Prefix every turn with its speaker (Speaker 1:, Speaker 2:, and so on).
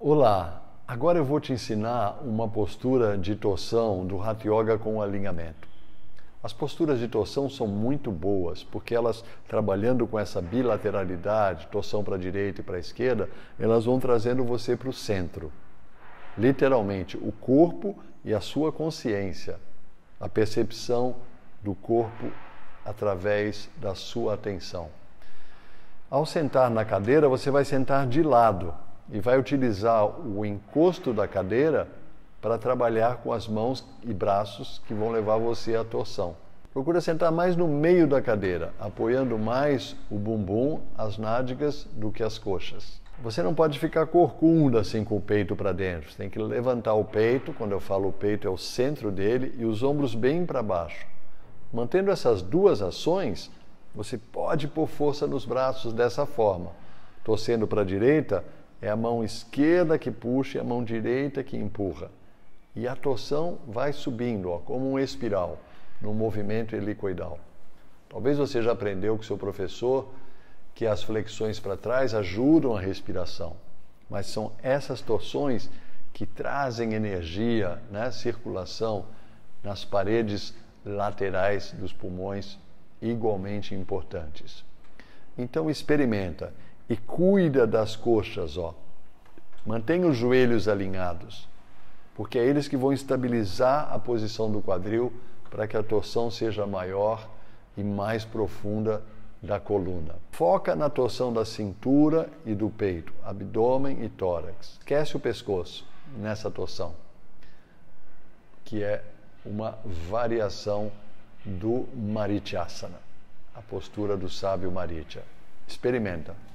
Speaker 1: Olá, agora eu vou te ensinar uma postura de torção do Hatha Yoga com alinhamento. As posturas de torção são muito boas, porque elas, trabalhando com essa bilateralidade, torção para a direita e para a esquerda, elas vão trazendo você para o centro. Literalmente, o corpo e a sua consciência, a percepção do corpo através da sua atenção. Ao sentar na cadeira, você vai sentar de lado e vai utilizar o encosto da cadeira para trabalhar com as mãos e braços que vão levar você à torção. Procura sentar mais no meio da cadeira, apoiando mais o bumbum, as nádegas, do que as coxas. Você não pode ficar corcunda assim com o peito para dentro. Você tem que levantar o peito, quando eu falo o peito é o centro dele, e os ombros bem para baixo. Mantendo essas duas ações, você pode pôr força nos braços dessa forma. Torcendo para a direita, é a mão esquerda que puxa e a mão direita que empurra. E a torção vai subindo, como um espiral, num movimento helicoidal. Talvez você já aprendeu com seu professor que as flexões para trás ajudam a respiração, mas são essas torções que trazem energia, circulação nas paredes laterais dos pulmões, igualmente importantes. Então experimenta e cuida das coxas, Mantenha os joelhos alinhados, porque é eles que vão estabilizar a posição do quadril para que a torção seja maior e mais profunda da coluna. Foca na torção da cintura e do peito, abdômen e tórax. Esquece o pescoço nessa torção, que é uma variação do Marityasana, a postura do sábio Maritya. Experimenta.